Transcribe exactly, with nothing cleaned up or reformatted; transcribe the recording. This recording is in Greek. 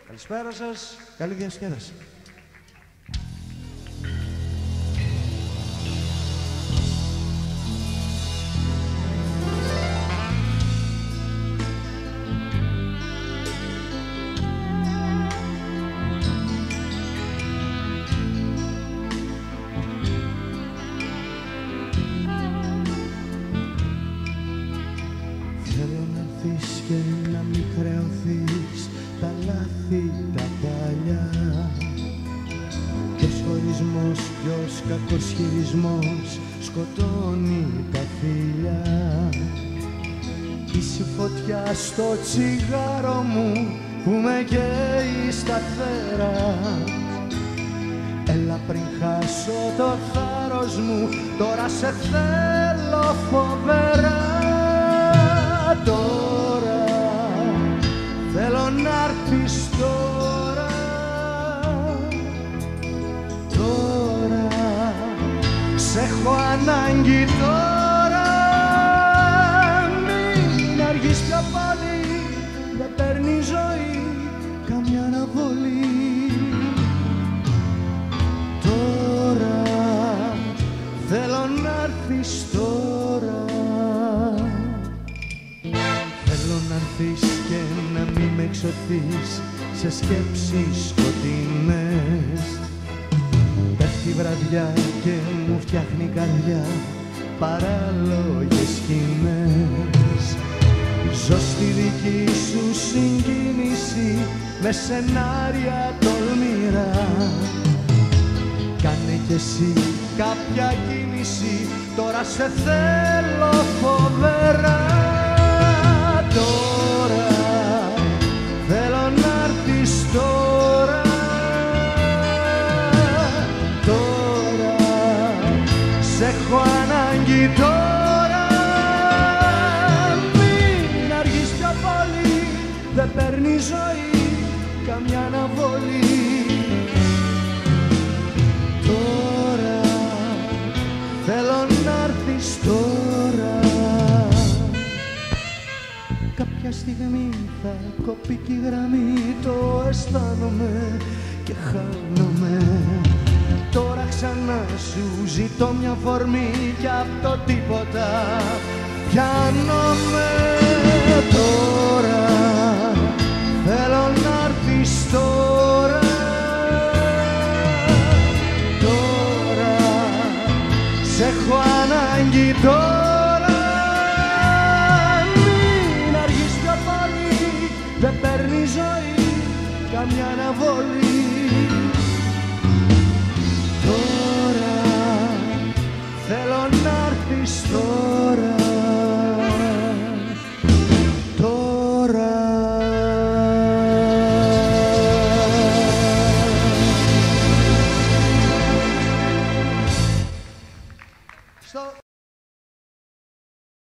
Καλησπέρα σας, καλή διασκέδαση. Θέλω να έρθεις και να μην χρεωθείς τα λάθη τα παλιά. Ποιος χωρισμός, ποιος κακός χειρισμός σκοτώνει τα φιλιά. Είσαι φωτιά στο τσιγάρο μου που με καίει σταθερά. Έλα πριν χάσω το θάρρος μου, τώρα σε θέλω φοβερά. Τώρα θέλω να έρθεις τώρα. Τώρα σε έχω ανάγκη τώρα. Μην αργείς πιο πολύ, δεν παίρνει η ζωή καμιά αναβολή. Τώρα θέλω να έρθεις τώρα. Θέλω να έρθεις και να μην με εξωθείς σε σκέψεις σκοτεινές. Πέφτει βραδιά και μου φτιάχνει καρδιά παράλογες σκηνές. Ζω στη δική σου συγκίνηση με σενάρια τολμηρά. Κάνε κι εσύ κάποια κίνηση, τώρα σε θέλω φοβερά. Τώρα θέλω να έρθεις τώρα. Τώρα σε έχω ανάγκη τώρα. Μην αργείς πιο πολύ, δεν παίρνει η ζωή καμιά αναβολή. Τώρα θέλω να έρθεις τώρα. Κάποια στιγμή θα κοπεί κι η γραμμή, το αισθάνομαι και χάνομαι. Τώρα ξανά σου ζητώ μια φορμή κι απ' το τίποτα πιάνομαι.